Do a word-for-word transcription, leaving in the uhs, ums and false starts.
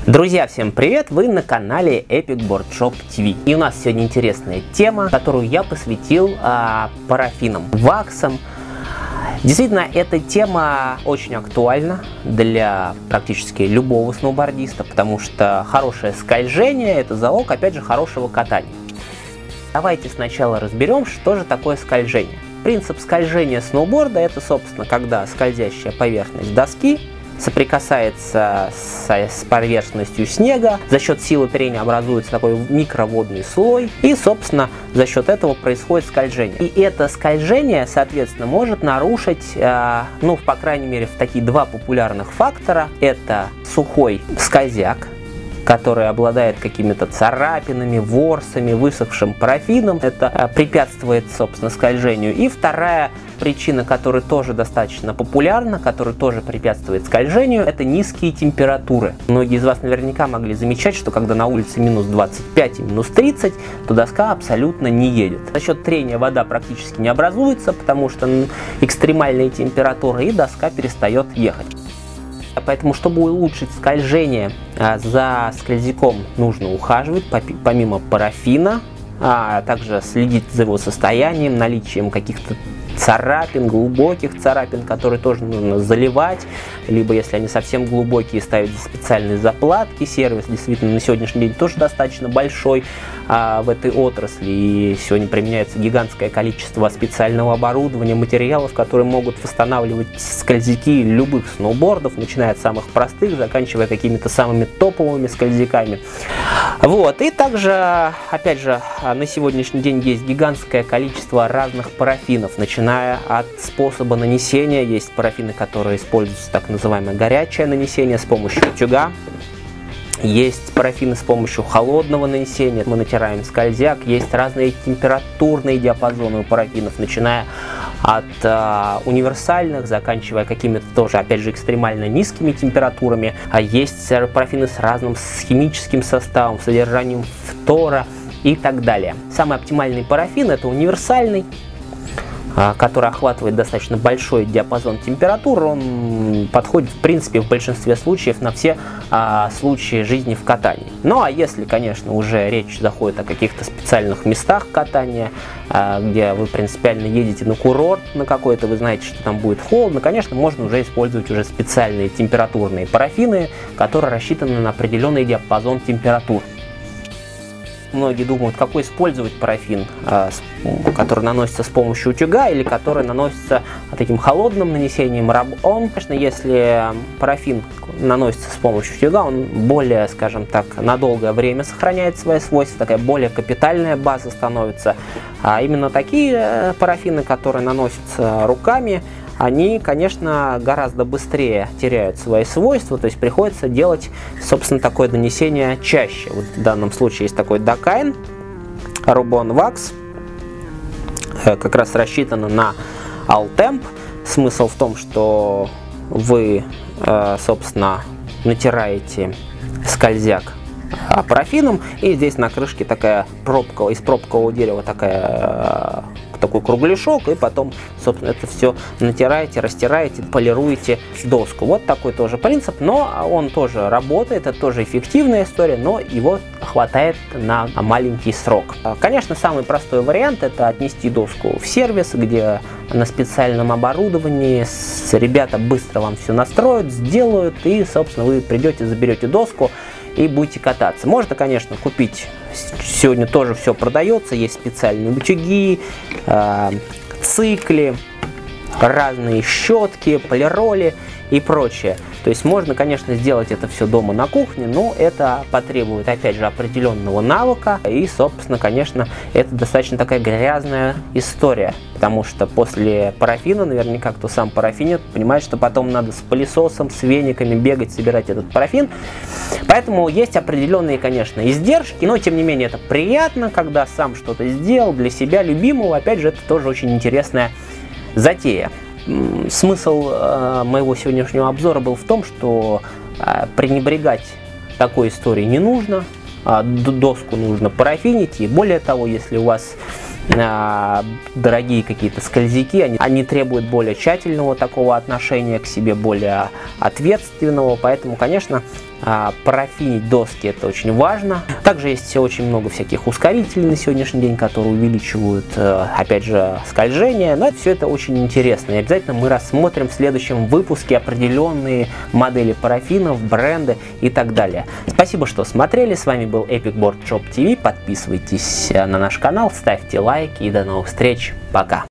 Друзья, всем привет! Вы на канале Epic Board Shop ти ви. И у нас сегодня интересная тема, которую я посвятил а, парафинам, ваксам. Действительно, эта тема очень актуальна для практически любого сноубордиста, потому что хорошее скольжение – это залог, опять же, хорошего катания. Давайте сначала разберем, что же такое скольжение. Принцип скольжения сноуборда – это, собственно, когда скользящая поверхность доски соприкасается с, с поверхностью снега, за счет силы трения образуется такой микроводный слой, и, собственно, за счет этого происходит скольжение. И это скольжение, соответственно, может нарушить, э, ну, по крайней мере, в такие два популярных фактора. Это сухой скользяк, который обладает какими-то царапинами, ворсами, высохшим парафином. Это э, препятствует, собственно, скольжению. И вторая причина, которая тоже достаточно популярна, которая тоже препятствует скольжению, это низкие температуры. Многие из вас наверняка могли замечать, что когда на улице минус двадцать пять и минус тридцать, то доска абсолютно не едет. За счет трения вода практически не образуется, потому что экстремальные температуры, и доска перестает ехать. Поэтому, чтобы улучшить скольжение, за скользяком нужно ухаживать, помимо парафина, а также следить за его состоянием, наличием каких-то царапин, глубоких царапин, которые тоже нужно заливать, либо, если они совсем глубокие, ставить специальные заплатки. Сервис действительно на сегодняшний день тоже достаточно большой а, в этой отрасли, и сегодня применяется гигантское количество специального оборудования, материалов, которые могут восстанавливать скользяки любых сноубордов, начиная от самых простых, заканчивая какими-то самыми топовыми скользяками. Вот, и также, опять же, на сегодняшний день есть гигантское количество разных парафинов, начиная Начиная от способа нанесения. Есть парафины, которые используются так называемое горячее нанесение с помощью утюга. Есть парафины с помощью холодного нанесения. Мы натираем скользяк. Есть разные температурные диапазоны у парафинов, начиная от э, универсальных, заканчивая какими-то тоже, опять же, экстремально низкими температурами. А есть парафины с разным с химическим составом, содержанием фтора и так далее. Самый оптимальный парафин – это универсальный, который охватывает достаточно большой диапазон температур. Он подходит, в принципе, в большинстве случаев на все а, случаи жизни в катании. Ну а если, конечно, уже речь заходит о каких-то специальных местах катания, а, где вы принципиально едете на курорт на какой-то, вы знаете, что там будет холодно, конечно, можно уже использовать уже специальные температурные парафины, которые рассчитаны на определенный диапазон температур. Многие думают, какой использовать парафин, который наносится с помощью утюга или который наносится таким холодным нанесением раб-он. Конечно, если парафин наносится с помощью утюга, он более, скажем так, на долгое время сохраняет свои свойства, такая более капитальная база становится. А именно такие парафины, которые наносятся руками, они, конечно, гораздо быстрее теряют свои свойства, то есть приходится делать, собственно, такое нанесение чаще. Вот в данном случае есть такой Dakine Rub-On Wax, как раз рассчитано на All Temp. Смысл в том, что вы, собственно, натираете скользяк парафином, и здесь на крышке такая пробка, из пробкового дерева такая, такой кругляшок, и потом, собственно, это все натираете, растираете, полируете доску. Вот такой тоже принцип, но он тоже работает, это тоже эффективная история, но его хватает на маленький срок. Конечно, самый простой вариант — это отнести доску в сервис, где на специальном оборудовании ребята быстро вам все настроят, сделают, и, собственно, вы придете, заберете доску и будете кататься. Можно, конечно, купить, сегодня тоже все продается, есть специальные утюги, э, цикли, разные щетки, полироли и прочее. То есть можно, конечно, сделать это все дома на кухне, но это потребует, опять же, определенного навыка. И, собственно, конечно, это достаточно такая грязная история. Потому что после парафина, наверняка кто сам парафинит, понимает, что потом надо с пылесосом, с вениками бегать, собирать этот парафин. Поэтому есть определенные, конечно, издержки, но, тем не менее, это приятно, когда сам что-то сделал для себя любимого. Опять же, это тоже очень интересная затея. Смысл э, моего сегодняшнего обзора был в том, что э, пренебрегать такой историей не нужно, э, доску нужно парафинить, и более того, если у вас э, дорогие какие-то скользяки, они, они требуют более тщательного такого отношения к себе, более ответственного, поэтому, конечно, А, парафинить доски — это очень важно. Также есть очень много всяких ускорителей на сегодняшний день, которые увеличивают, опять же, скольжение. Но это все это очень интересно. И обязательно мы рассмотрим в следующем выпуске определенные модели парафинов, бренды и так далее. Спасибо, что смотрели. С вами был Epic Board Shop ти ви. Подписывайтесь на наш канал, ставьте лайки и до новых встреч. Пока!